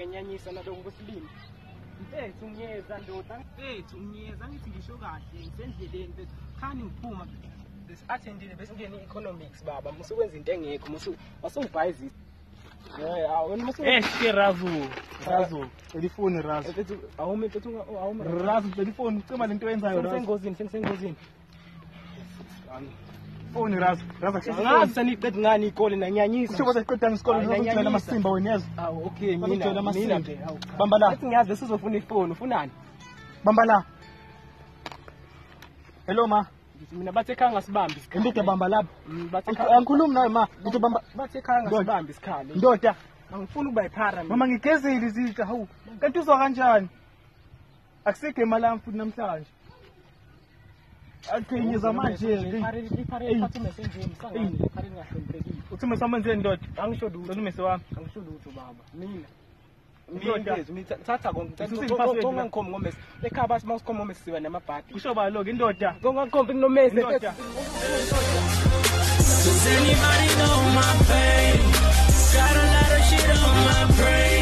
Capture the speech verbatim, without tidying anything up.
ngenyanyisa nalo ngosilimi. Mfethu ngiyeza ndoda, mfethu ngiyeza ngithi ngisho kahle ngisendleleni mfethu. Khani ngiphuma bese attendile bese ngene economics baba, musukwenza into engekho, musu wasungibhayizisa. Eh, awona musu. Eh, ke Razu. Razu, telefoni Razu. Mfethu awume mfethu awume Razu telefoni, ucima lento yenzayo Razu. Sengozini, sengozini. Phone Razu, Razu akusizi. Ngazi seniqeda ngani ikole nanyanyisa. Kusho ukuthi qeda ngisikole ngizocela amasimba wena yazi. Awu okay mina Ngicela mina amasimba. Bamba la. Ethi ngiyazi sizofuna ifoni, ufunani? Bamba la. Hello ma. Mina bathe ekhaya ngasibambi isikhala. Ngidike bamba lapha. Bathe ekhaya Angikhulumi nawe ma. Ngithi bamba bathe ekhaya ngasibambi isikhala. Ndoda. Angifuni ukuba yiphara mina. Mama ngigezile izitsha hawu. Kanti uzwa kanjani? Akusikho imali yami futhi namhlanje. Akhinyeza manje iphara iphara ephathe message msangane iphara ingahloniphekile. uthi mesamenzeni ndoda. Angisho lutho. Lona umese wami. Angisho lutho baba. Mina Ndoda ngithatha konke ngicela ngikhomi ngomesi ekhaya bathi mawusikhoma ngomesi siba namabhadi. Kusho ba lo ke indoda. Ngongakhomi kunomesi. Does anybody know my pain? Got a lot of shit on my brain.